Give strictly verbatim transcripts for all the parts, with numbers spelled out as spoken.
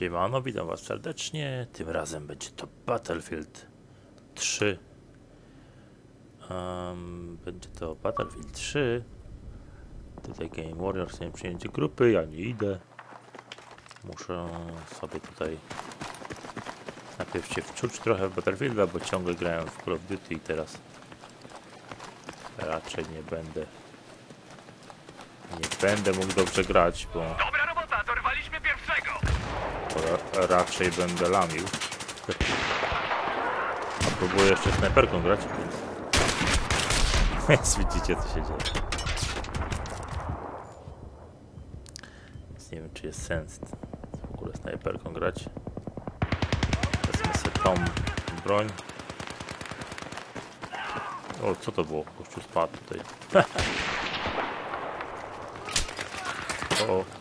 Siemano, witam was serdecznie. Tym razem będzie to Battlefield trzy. Um, będzie to Battlefield trzy. Tutaj Game Warriors, nie przyjęcie grupy, ja nie idę. Muszę sobie tutaj najpierw się wczuć trochę w Battlefielda, bo ciągle grałem w Call of Duty i teraz raczej nie będę nie będę mógł dobrze grać, bo dobra robota, dorwaliśmy pierwszego. Ra raczej będę lamił. A próbuję jeszcze snajperką grać, więc widzicie, co się dzieje. Więc nie wiem, czy jest sens w ogóle snajperką grać. Wezmę sobie tą broń. O, co to było? Gościu spadł tutaj. O.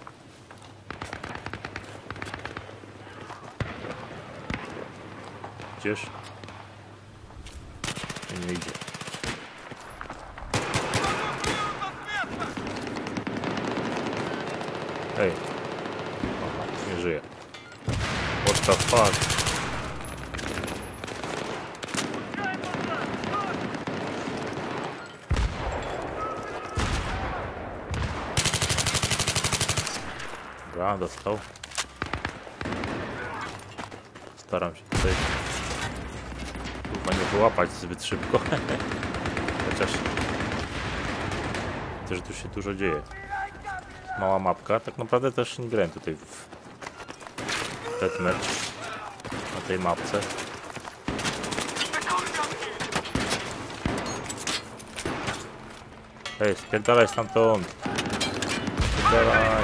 Gdzież? Nie idzie. Hej. Aha, nie żyje. What the fuck? Dobra, dostał. Staram się tutaj chyba nie wyłapać zbyt szybko. Chociaż też tu się dużo dzieje. Mała mapka. Tak naprawdę też nie grałem tutaj w deathmatch na tej mapce. Hej, spierdalaj stamtąd. Spierdalaj.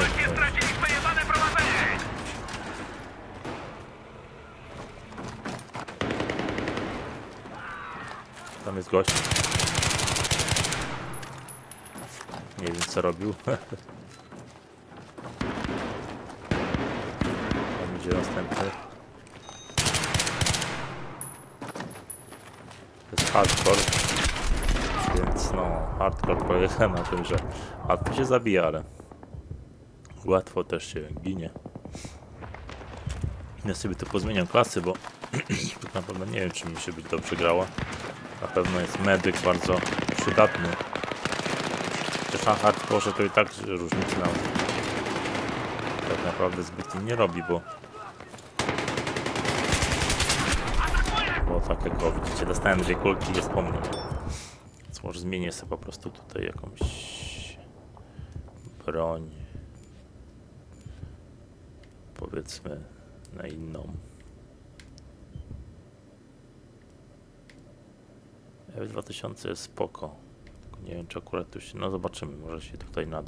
Tam jest gość. Nie wiem, co robił. Tam idzie następny. To jest hardcore. Więc no, hardcore polega na tym, że łatwo się zabija, ale łatwo też się ginie. Ja sobie tu pozmieniam klasy, bo tak naprawdę nie wiem, czy mi się być dobrze grało. Na pewno jest medyk bardzo przydatny. Chociaż na hardcore to i tak różnicy nam tak naprawdę zbytnio nie robi, bo bo tak jak o, widzicie, dostałem dwie kulki i jest po mnie. Więc może zmienię sobie po prostu tutaj jakąś broń, powiedzmy, na inną. F dwa tysiące jest spoko. Tylko nie wiem, czy akurat tu się... No zobaczymy, może się tutaj nada.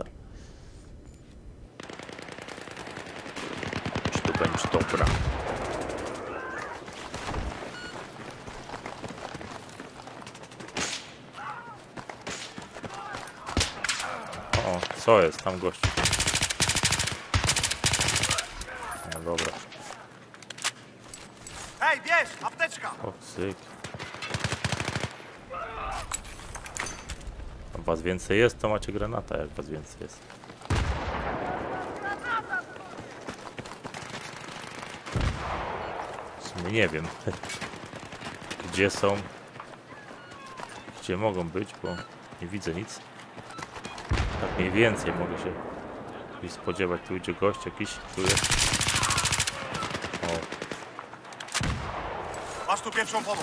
Czy to będzie dobra. O, co jest? Tam gościu. No dobra. Hej, bierz, apteczka! O, syk. Jak was więcej jest, to macie granata, jak was więcej jest. W sumie nie wiem, gdzie są, gdzie mogą być, bo nie widzę nic. Tak mniej więcej mogę się spodziewać. Tu idzie gość jakiś, tu jest. O. Masz tu pierwszą pomoc.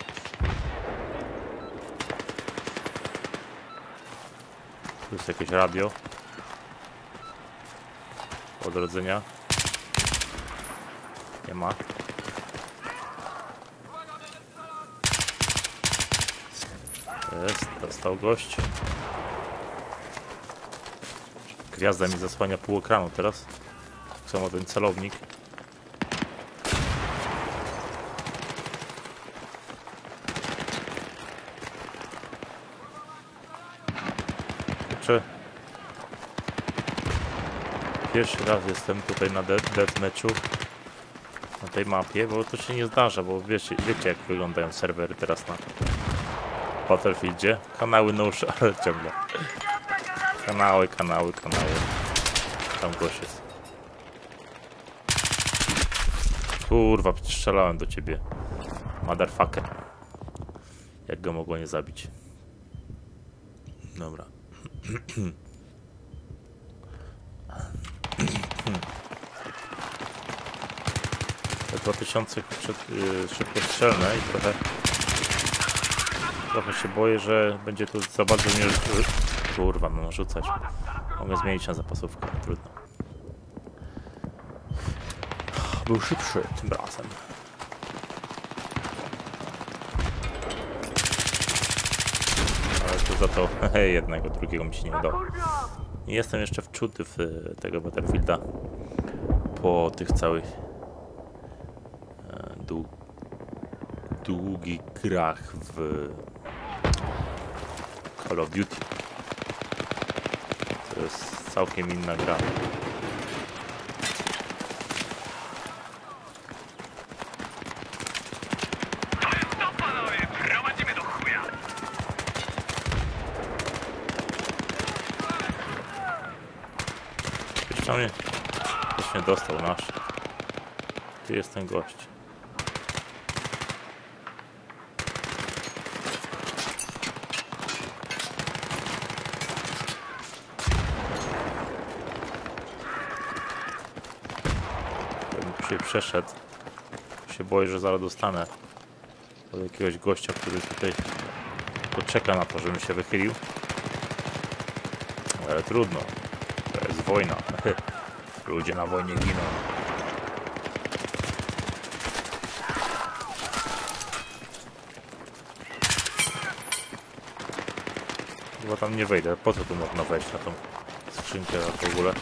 Tu jest jakieś radio. Odrodzenia. Nie ma. Jest, dostał gość. Gwiazda mi zasłania pół ekranu teraz. Tak samo ten celownik. Kurczę. Pierwszy raz jestem tutaj na deathmatchu. Na tej mapie, bo to się nie zdarza, bo wiecie, wiecie jak wyglądają serwery teraz na Battlefieldzie. Kanały no ale ciągle. Kanały, kanały, kanały. Tam gość jest. Kurwa, strzelałem do ciebie. Motherfucker. Jak go mogło nie zabić? Dobra. Te dwa tysiące szybkostrzelne i trochę trochę się boję, że będzie tu za bardzo mnie kurwa, no rzucać. Mogę zmienić na zapasówkę, trudno. Był szybszy tym razem. Ale to za to jednego, drugiego mi się nie udało. Nie jestem jeszcze wczuty w tego Battlefielda po tych całych dłu długich grach w Call of Duty. To jest całkiem inna gra. Jeszcze mnie, już mnie dostał nasz. Tu jest ten gość. Się przeszedł. Się boję, że zaraz dostanę od jakiegoś gościa, który tutaj poczeka na to, żebym się wychylił. Ale trudno. To jest wojna. Ludzie na wojnie giną. Chyba tam nie wejdę. Po co tu można wejść na tą skrzynkę w ogóle?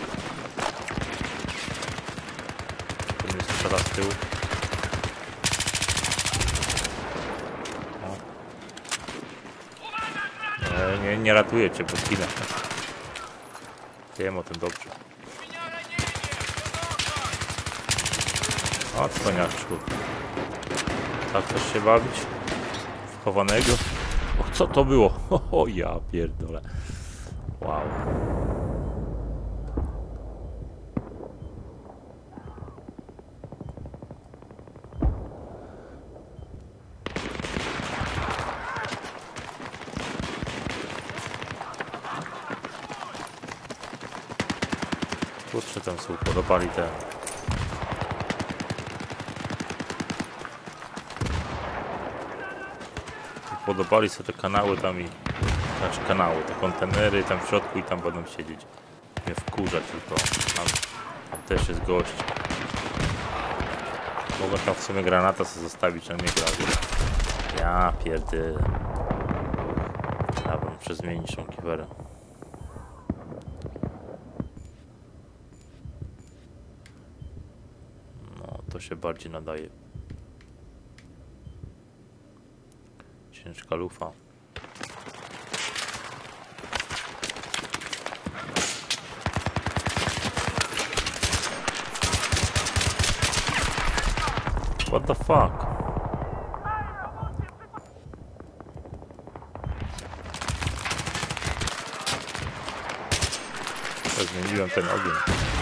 To mnie strzela z tyłu. Nie, nie, nie ratuję cię, bo zginę. Wiem o tym dobrze. O, cwaniaczku. Tak chcesz się bawić? W chowanego? O, co to było? O, ja pierdolę. Wow. Kurczę, tam są podobali te. Podobali sobie te kanały tam i... Znaczy kanały, te kontenery tam w środku i tam będą siedzieć. Nie wkurza tylko. Tam, tam też jest gość. Mogę tam w sumie granata sobie zostawić, a nie gra. Ja pierdolę. Ja bym przezmienić tą kiwerę. To się bardziej nadaje. Ciężka lufa. What the fuck? Ja zmieniłem ten ogień.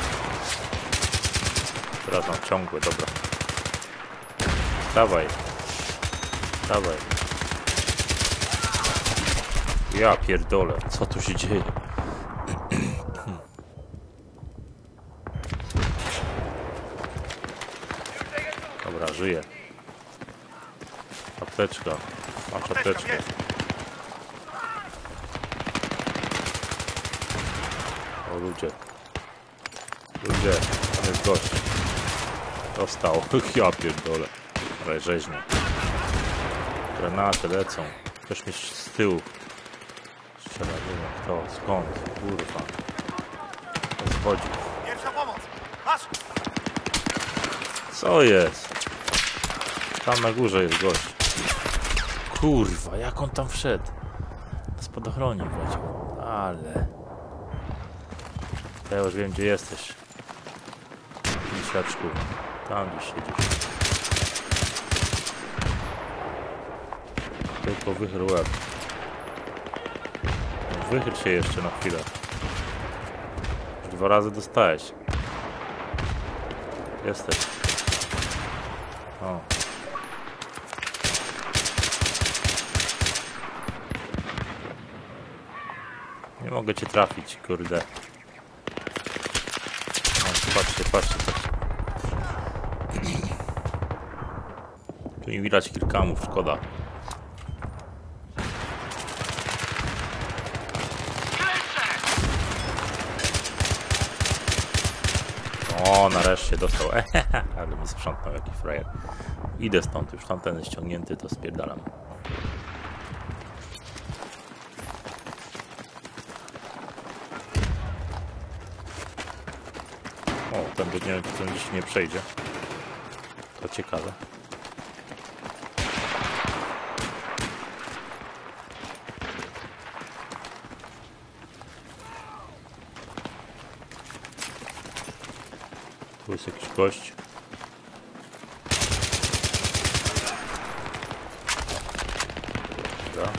Teraz mam ciągły, dobra. Dawaj. Dawaj. Ja pierdolę, co tu się dzieje? Dobra, żyję. Apteczka. Masz apteczkę. O ludzie. Ludzie, tam jest gość. Dostał. Ja pierdolę. Ale rzeźnia. Granaty lecą. Ktoś mi z tyłu strzela. Nie wiem kto. Skąd? Kurwa. To schodzi. Pierwsza pomoc! Masz! Co jest? Tam na górze jest gość. Kurwa, jak on tam wszedł? Na spadochronie wleciał. Ale... Ja już wiem, gdzie jesteś. Misiaczku. Tam gdzieś siedzisz. Tylko wychyl łeb. Wychyl się jeszcze na chwilę. Już dwa razy dostałeś. Jesteś. O. Nie mogę cię trafić, kurde. O, patrzcie, patrzcie, patrzcie. Tu nie widać kilkamów, szkoda. O, nareszcie dostał. Ale mi sprzątnął jakiś frajer. Idę stąd, już tamten jest ściągnięty, to spierdalam. O, ten nie wiem, czy ten dziś nie przejdzie. To ciekawe. Tu jest jakiś gość. Dobra.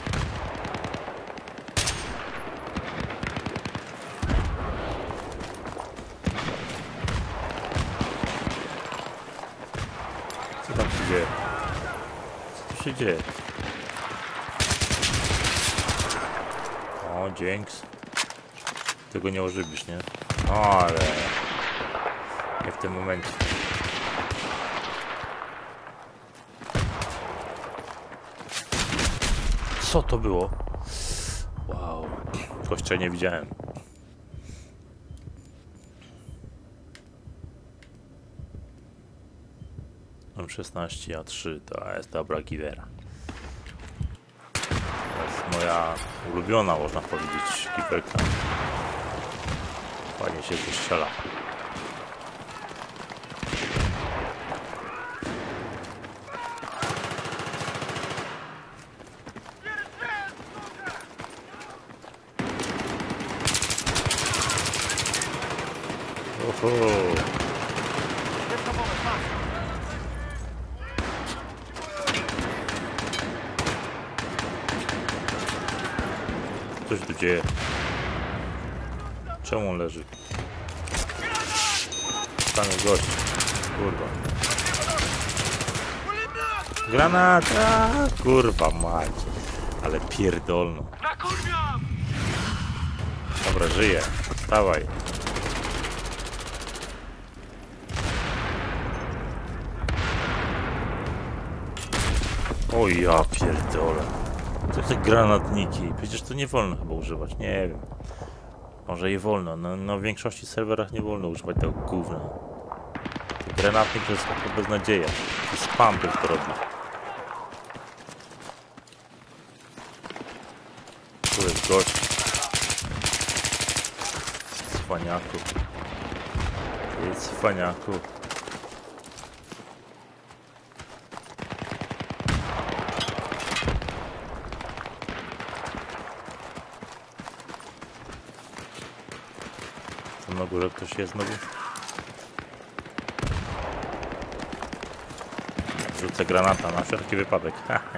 Co tam się dzieje? Co tu się dzieje? O, dzięks. Tego nie ożywisz, nie? O, ale... nie w tym momencie. Co to było? Wow. Gościa nie widziałem. M szesnaście A trzy to jest dobra giwera. To jest moja ulubiona, można powiedzieć, giwerka. Fajnie się tu strzela. Oho. Coś tu dzieje. Czemu on leży? Tam jest gość. Kurwa. Granat! A, kurwa macie. Ale pierdolno. Dobra, żyje. Dawaj. O ja pierdolę. Co te granatniki? Przecież to nie wolno chyba używać. Nie wiem. Może je wolno. No, no w większości serwerach nie wolno używać tego gówna. Granatnik to jest taka beznadzieja. Spam tylko robi. Tu jest gość. Cwaniaku. Tu jest cwaniaku. Tam na górze ktoś jest znowu. Rzucę granata na wszelki wypadek.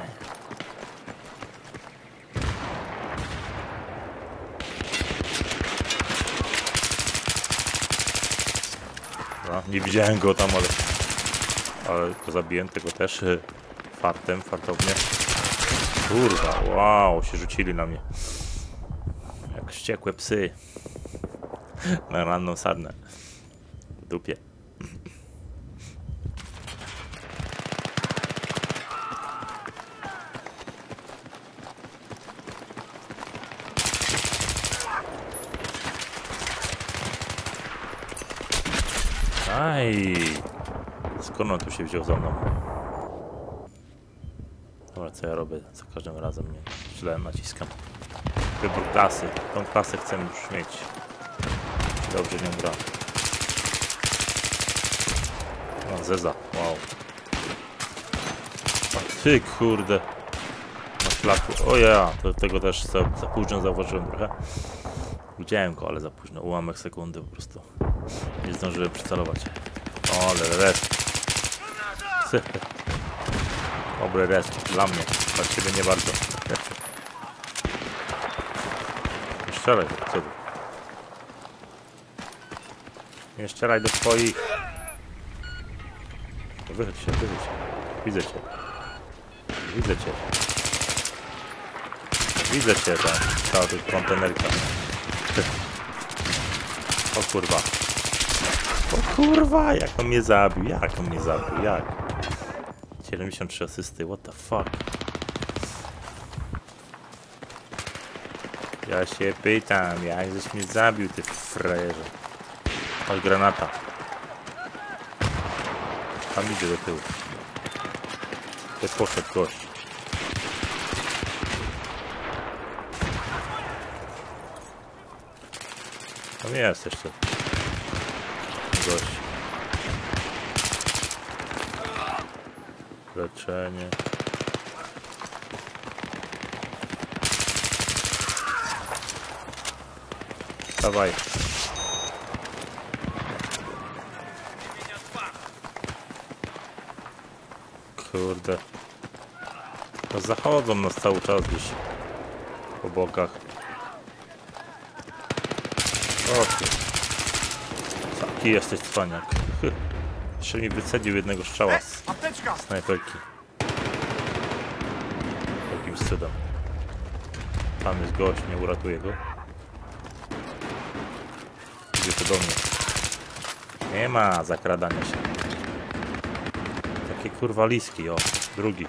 No, nie widziałem go tam, ale, ale go zabiłem tego też fartem, fartownie. Kurwa, wow, się rzucili na mnie. Jak wściekłe psy. Na ranną sarnę. W dupie. Aj! Skąd on tu się wziął za mną? Dobra, co ja robię? Za każdym razem mnie źle naciskam. Wybór klasy. Tą klasę chcę już mieć. Dobrze nią gra. O, Zeza. Wow. A ty kurde. Na szlaku. O ja, to tego też za, za późno zauważyłem trochę. Widziałem go, ale za późno. Ułamek sekundy po prostu. Nie zdążyłem przycelować. O, ale rest. Dobry rest dla mnie. Dla ciebie nie bardzo. Nie strzelaj, co ty? Nie strzelaj do swoich. Wychodź się, wychodź się. Widzę cię. Widzę cię. Widzę cię tam. Cała tu kontenerka. O kurwa. O kurwa, jak on mnie zabił. Jak on mnie zabił, jak? siedemdziesiąt trzy asysty, what the fuck? Ja się pytam, jak żeś mnie zabił, ty frajerze. Chodź, granata. Tam idzie do tyłu. To poszedł gość. Tam jest jeszcze gość. Leczenie. Dawaj. Kurde. To zachodzą nas cały czas gdzieś po bokach. O ty. Taki jesteś cwaniak. Jeszcze mi wycedził jednego strzała z Apteczka! snajperki. Jakimś cudem. Tam jest gość, nie uratuje go. Idzie to do mnie. Nie ma zakradania się. Takie kurwa liski, o. Drugi.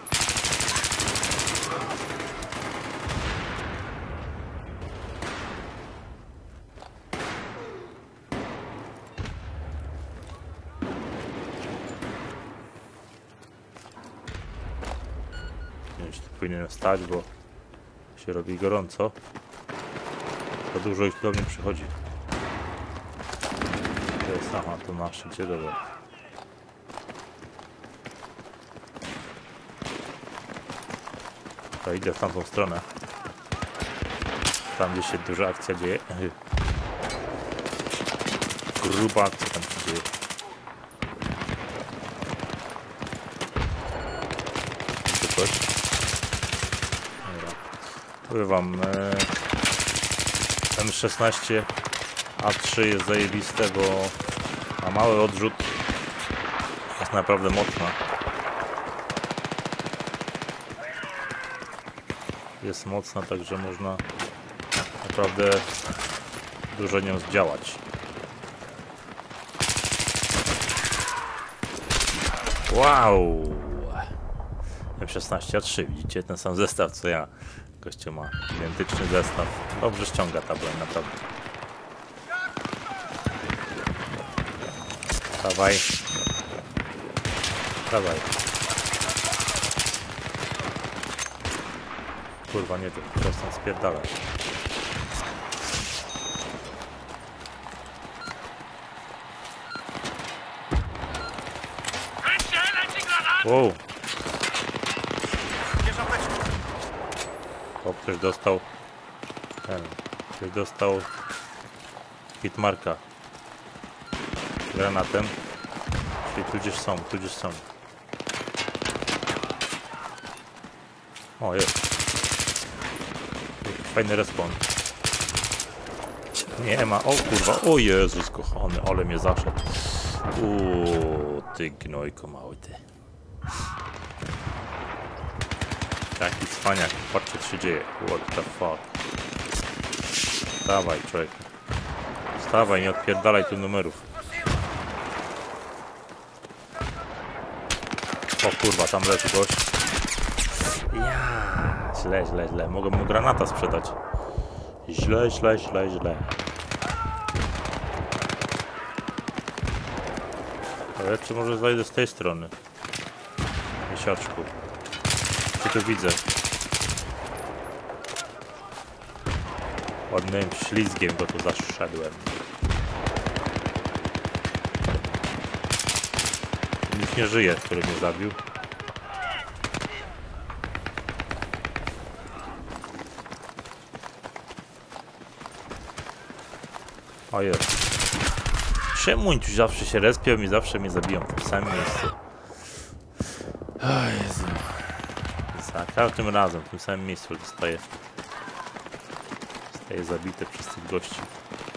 Nie wiem, czy tu powinienem stać, bo się robi gorąco. To dużo ich do mnie przychodzi. To jest, aha, to na szczycie, dobra. To idę w tamtą stronę. Tam gdzie się duża akcja dzieje. Gruba akcja tam się dzieje. Czy coś? Dobra. Powiem wam, M szesnaście A trzy jest zajebiste, bo ma mały odrzut. Jest naprawdę mocna. Jest mocna, także można naprawdę dużo nią zdziałać. Wow! M szesnaście A trzy, widzicie? Ten sam zestaw co ja. Gościu ma identyczny zestaw. Dobrze ściąga ta broń, naprawdę. Dawaj. Dawaj. Kurwa, nie wiem, przestań spierdalać. Wow. O, ktoś dostał... Ten, ktoś dostał... hitmarka. Granatem. Czyli tu gdzieś są, tu gdzieś są. O, jest. Fajny respawn. Nie ma, o kurwa, o Jezus kochany, ale mnie zaszedł. Uuu, ty gnojko mały ty. Taki cwaniak, patrzcie co się dzieje. What the fuck. Wstawaj człowiek. Wstawaj, nie odpierdalaj tu numerów. O kurwa, tam leży gość. Ja, źle, źle, źle. Mogę mu granata sprzedać. Źle, źle, źle, źle. Ale jeszcze może zajdę z tej strony. Miesiaczku. Co tu widzę? Ładnym ślizgiem go tu zaszedłem. Nikt nie żyje, który mnie zabił. O jest. Czemu oni tu zawsze się respią i zawsze mnie zabiją w tym samym miejscu? O Jezu. Za każdym razem w tym samym miejscu zostaje. Zostaje zabite przez tych gości.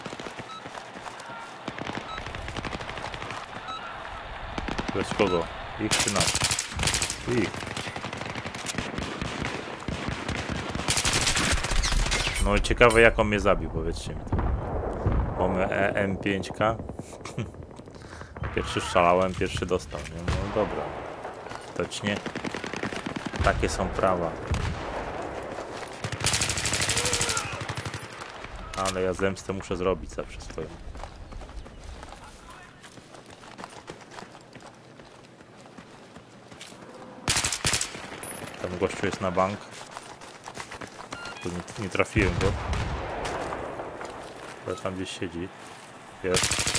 Przez kogo? Ich czy nasz? Ich. No i ciekawe jak on mnie zabił, powiedzcie mi to. Mamy E M pięć K. Pierwszy strzelałem, pierwszy dostał. Nie? No dobra. Tocznie. Takie są prawa. Ale ja zemstę muszę zrobić zawsze swoją. Tam gościu jest na bank. Tu nie, nie trafiłem go. Ale tam gdzieś siedzi. Jest.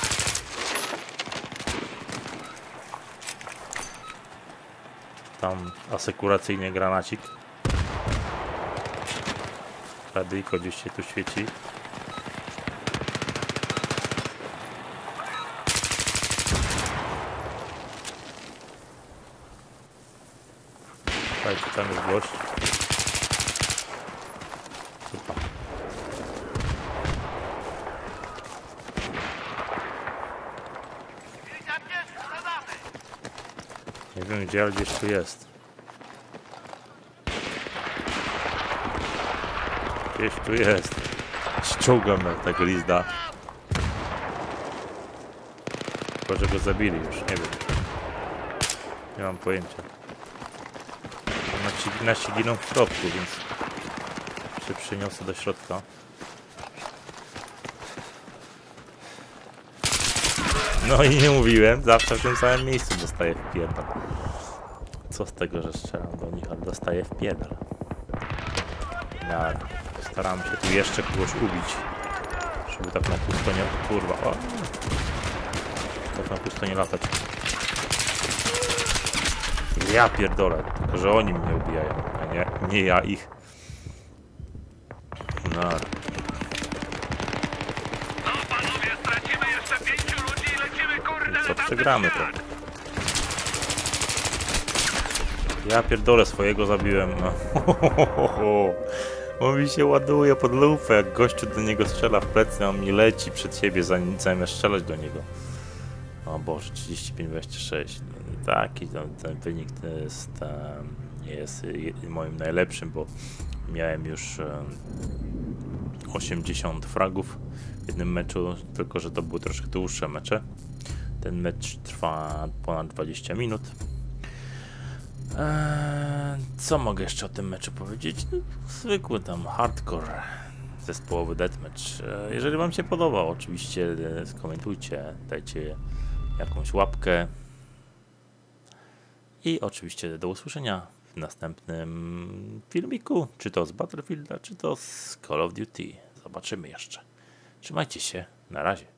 Tam asekuracyjnie granacik. Radyjko gdzieś się tu świeci. Słuchajcie, tam jest gość. Super. Nie wiem gdzie, ale gdzieś tu jest. Gdzieś tu jest. Ściągam ta glizda. Chyba, że go zabili już, nie wiem. Nie mam pojęcia. Nasi, nasi giną w środku, więc się przyniosę do środka. No i nie mówiłem, zawsze w tym samym miejscu dostaję w pierdol. Co z tego, że strzelam do nich, ale dostaję w pierdol. Dobra, staram się tu jeszcze kogoś ubić, żeby tak na pusto nie... Kurwa, o! Tak na pusto nie latać. Ja pierdolę, tylko że oni mnie ubijają, a nie, nie ja ich. No. Co, przegramy to. Ja pierdolę, swojego zabiłem. No. On mi się ładuje pod lufę, jak gościu do niego strzela w plecy, on mi leci przed siebie, zanim zamiast strzelać do niego. O Boże, trzydzieści pięć dwadzieścia sześć. Taki ten, ten wynik to jest, um, jest moim najlepszym, bo miałem już um, osiemdziesiąt fragów w jednym meczu, tylko że to były troszkę dłuższe mecze. Ten mecz trwa ponad dwadzieścia minut. Eee, co mogę jeszcze o tym meczu powiedzieć? No, zwykły tam hardcore zespołowy deathmatch. Eee, jeżeli wam się podobał, oczywiście e, skomentujcie, dajcie jakąś łapkę. I oczywiście do usłyszenia w następnym filmiku, czy to z Battlefielda, czy to z Call of Duty. Zobaczymy jeszcze. Trzymajcie się, na razie.